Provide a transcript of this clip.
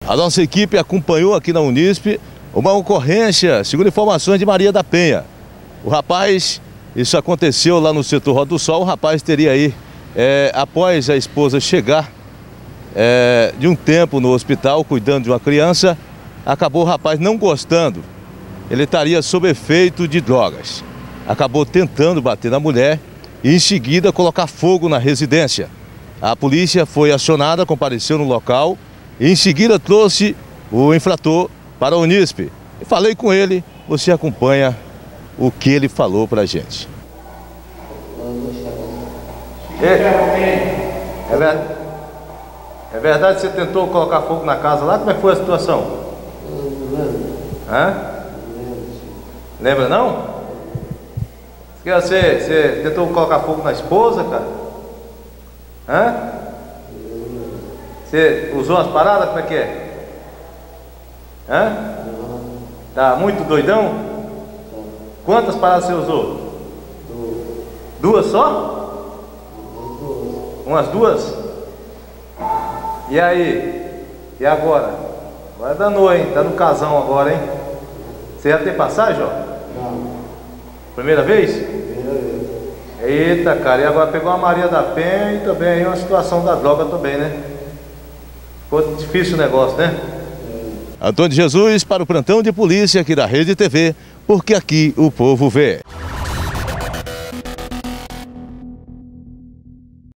A nossa equipe acompanhou aqui na Unisp uma ocorrência, segundo informações de Maria da Penha. O rapaz, isso aconteceu lá no setor Rota do Sol, o rapaz teria aí, após a esposa chegar de um tempo no hospital, cuidando de uma criança, acabou o rapaz não gostando. Ele estaria sob efeito de drogas. Acabou tentando bater na mulher e em seguida colocar fogo na residência. A polícia foi acionada, compareceu no local e em seguida trouxe o infrator para a Unisp. Eu falei com ele, você acompanha o que ele falou para a gente. É verdade que você tentou colocar fogo na casa lá? Como é que foi a situação? Lembra não? Você tentou colocar fogo na esposa, cara? Você usou as paradas? Como é que é? Tá muito doidão? Quantas paradas você usou? Duas só? Umas duas? E aí? E agora? Agora danou, hein? Tá no casão agora, hein? Você já tem passagem, ó? Não. Primeira vez? Primeira vez. Eita, cara, e agora pegou a Maria da Penha e também aí uma situação da droga também, né? Ficou difícil o negócio, né? Antônio Jesus para o plantão de polícia aqui da Rede TV, porque aqui o povo vê.